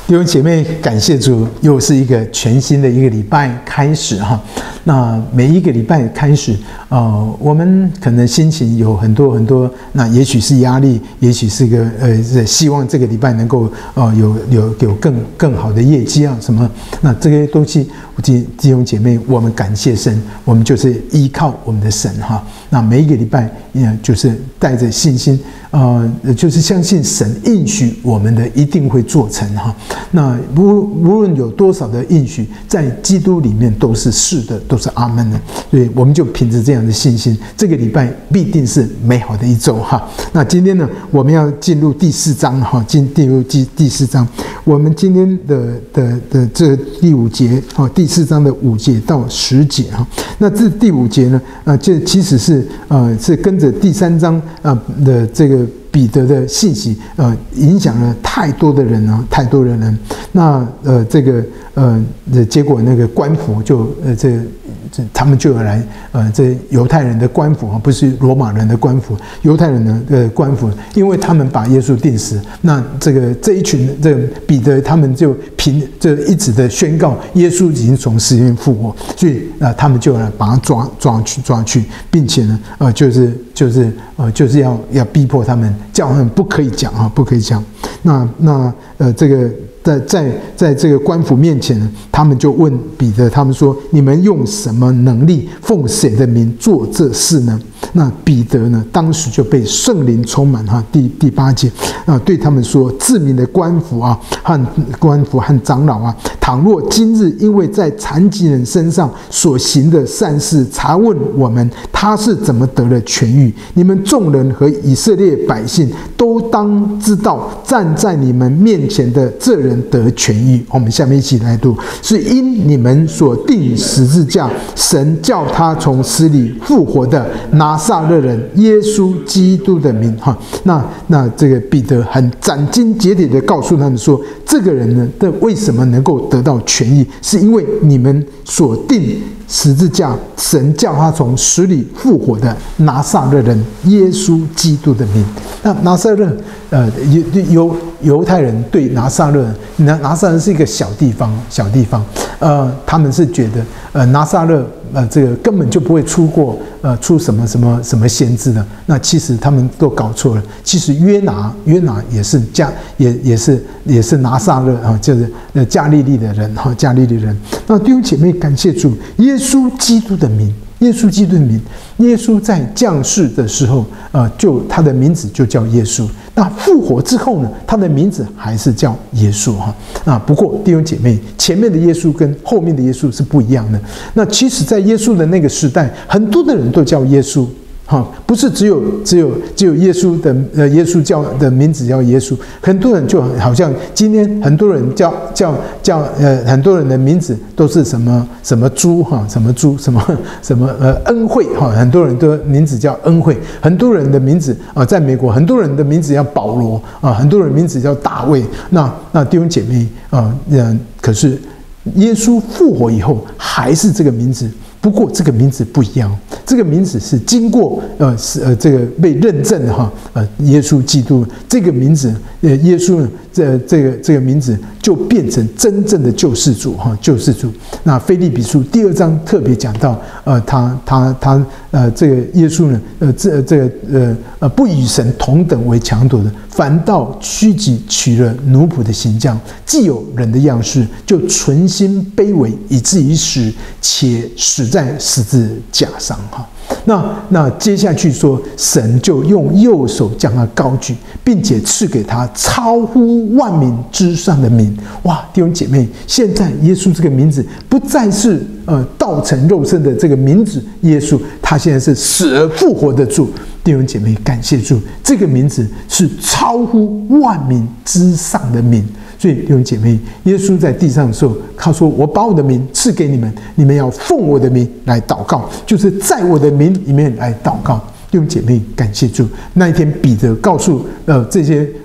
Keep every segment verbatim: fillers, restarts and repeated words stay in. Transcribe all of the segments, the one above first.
弟兄姐妹，感谢主，又是一个全新的一个礼拜开始哈。那每一个礼拜开始，呃，我们可能心情有很多很多，那也许是压力，也许是个呃，希望这个礼拜能够呃有有有更更好的业绩啊什么。那这些东西，弟弟兄姐妹，我们感谢神，我们就是依靠我们的神哈。那每一个礼拜，呃，就是带着信心，呃，就是相信神应许我们的一定会做成哈。那无无论有多少的应许，在基督里面都是是的，都是阿们的。所以我们就凭着这样的信心，这个礼拜必定是美好的一周哈。那今天呢，我们要进入第四章哈，进进入第第四章。我们今天的的的这第五节哈，第四章的五节到十节哈。那这第五节呢，呃，这其实是呃是跟着第三章啊的这个彼得的信息，呃，影响了太多的人啊，太多的人。那呃，这个呃，结果那个官府就呃，这这他们就有来呃，这犹太人的官府啊，不是罗马人的官府，犹太人的呃官府，因为他们把耶稣钉死，那这个这一群这个彼得他们就凭这一直的宣告耶稣已经从死里复活，所以啊、呃，他们就来把他抓抓去抓去，并且呢，呃，就是就是呃，就是要要逼迫他们。叫他们不可以讲啊，不可以讲。那那呃，这个在在在这个官府面前呢，他们就问彼得，他们说：“你们用什么能力，奉谁的名做这事呢？”那彼得呢，当时就被圣灵充满哈。第第八节啊，对他们说：“自民的官府啊，和官府和长老啊，倘若今日因为在残疾人身上所行的善事，查问我们他是怎么得了痊愈，你们众人和以色列百姓都当知道，站在你们面前的这人得痊愈。”我们下面一起来读：“是因你们所钉十字架，神叫他从死里复活的拿撒勒人耶稣基督的名。”哈，那那这个彼得很斩钉截铁的告诉他们说，这个人呢，的为什么能够得到痊愈，是因为你们所钉十字架，神叫他从死里复活的拿撒勒人耶稣基督的名。那拿撒勒，呃，犹犹太人对拿撒勒，拿拿撒勒是一个小地方，小地方，呃，他们是觉得，呃，拿撒勒，呃，这个根本就不会出过，呃，出什么什么什么先知的。那其实他们都搞错了。其实约拿，约拿也是加，也也是也是拿撒勒啊，就是呃加利利的人哈，加利利人。那弟兄姐妹，感谢主，耶稣基督的名。耶稣基督的名，耶稣在降世的时候，呃，就他的名字就叫耶稣。那复活之后呢，他的名字还是叫耶稣哈。啊，不过弟兄姐妹，前面的耶稣跟后面的耶稣是不一样的。那其实，在耶稣的那个时代，很多的人都叫耶稣。哈，不是只有只有只有耶稣的呃耶稣叫的名字叫耶稣，很多人就好像今天很多人叫叫叫呃很多人的名字都是什么什么猪哈，什么猪什么什么呃恩惠哈，很多人的名字叫恩惠，很多人的名字啊，在美国很多人的名字叫保罗啊，很多人名字叫大卫。那那弟兄姐妹啊，嗯，可是耶稣复活以后还是这个名字。不过这个名字不一样，这个名字是经过呃是呃这个被认证的哈，呃耶稣基督这个名字，呃耶稣呢这这个这个名字就变成真正的救世主哈，救世主。那腓立比书第二章特别讲到，呃他他他呃这个耶稣呢，呃这这个呃呃不与神同等为强夺的，反倒虚己取了奴仆的形象，既有人的样式，就存心卑微，以至于死，且死在十字架上哈。那那接下去说，神就用右手将他高举，并且赐给他超乎万民之上的名。哇，弟兄姐妹，现在耶稣这个名字不再是呃道成肉身的这个名字耶稣，他现在是死而复活的主。弟兄姐妹，感谢主，这个名字是超乎万民之上的名。所以弟兄姐妹，耶稣在地上的时候，他说：“我把我的名赐给你们，你们要奉我的名来祷告，就是在我的名里面来祷告。”弟兄姐妹，感谢主。那一天，彼得告诉呃这些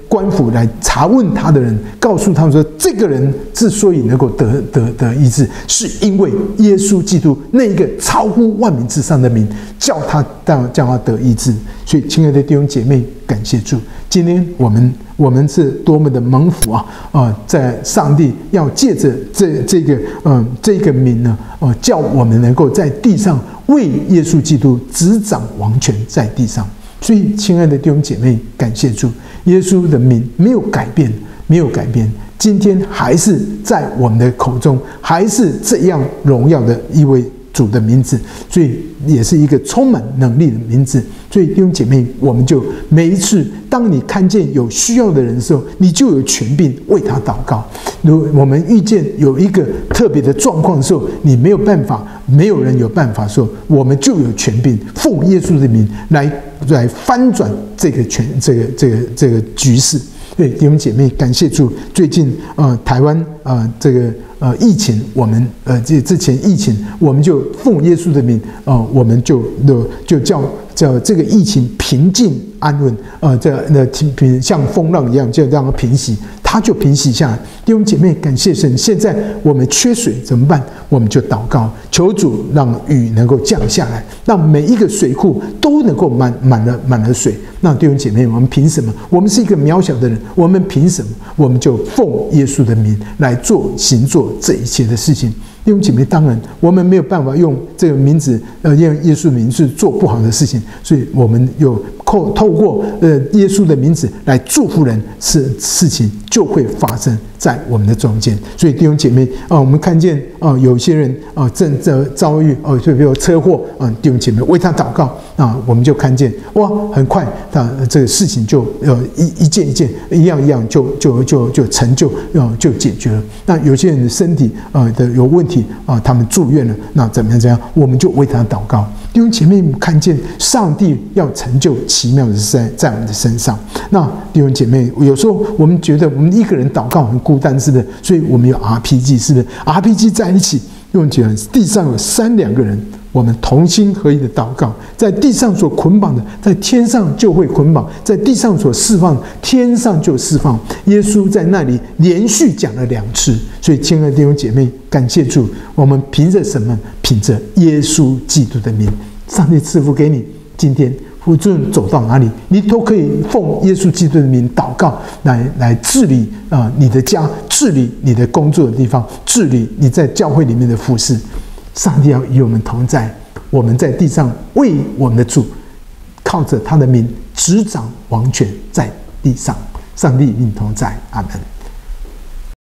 官府来查问他的人，告诉他们说，这个人之所以能够得得得医治，是因为耶稣基督那一个超乎万民之上的名，叫他叫他得医治。所以，亲爱的弟兄姐妹，感谢主，今天我们我们是多么的蒙福啊！啊、呃，在上帝要借着这这个嗯、呃、这个名呢，呃，叫我们能够在地上为耶稣基督执掌王权在地上。所以，亲爱的弟兄姐妹，感谢主，耶稣的名没有改变，没有改变，今天还是在我们的口中，还是这样荣耀的一位主的名字，所以也是一个充满能力的名字。所以弟兄姐妹，我们就每一次当你看见有需要的人的时候，你就有权柄为他祷告。如我们遇见有一个特别的状况的时候，你没有办法，没有人有办法的时候，我们就有权柄奉耶稣的名来来翻转这个权这个这个这个局势。对弟兄姐妹，感谢主，最近呃台湾呃这个呃疫情，我们呃这之前疫情，我们就奉耶稣的名，呃我们就就叫叫这个疫情平静安稳，呃这那平像风浪一样，就让它平息，它就平息下来。弟兄姐妹，感谢神。现在我们缺水怎么办？我们就祷告，求主让雨能够降下来，让每一个水库都能够满满了满了水。那弟兄姐妹，我们凭什么？我们是一个渺小的人，我们凭什么？我们就奉耶稣的名来做行做这一切的事情。弟兄姐妹，当然我们没有办法用这个名字，呃，用耶稣的名字做不好的事情，所以我们有透透过呃耶稣的名字来祝福人，事事情就会发生在我们的中间。所以弟兄姐妹啊、呃，我们看见啊、呃，有些人啊、呃、正在遭遇哦，就比如车祸啊、呃，弟兄姐妹为他祷告啊、呃，我们就看见哇，很快他这个事情就呃一一件一件一样一样就就就就成就呃就解决了。那有些人的身体呃的有问题啊、呃，他们住院了，那怎么样怎么样，我们就为他祷告。弟兄姐妹，看见上帝要成就奇妙的事在在我们的身上。那弟兄姐妹，有时候我们觉得我们一个人祷告很孤单，是不是？所以我们有 R P G， 是不是 ？R P G 在一起，用起来地上有三两个人，我们同心合意的祷告，在地上所捆绑的，在天上就会捆绑；在地上所释放，天上就释放。耶稣在那里连续讲了两次。所以，亲爱的弟兄姐妹，感谢主，我们凭着什么？凭着耶稣基督的名，上帝赐福给你。今天无论走到哪里，你都可以奉耶稣基督的名祷告，来来治理啊、呃、你的家，治理你的工作的地方，治理你在教会里面的服事。上帝要与我们同在，我们在地上为我们的主，靠着他的名执掌王权在地上。上帝与你同在，阿们。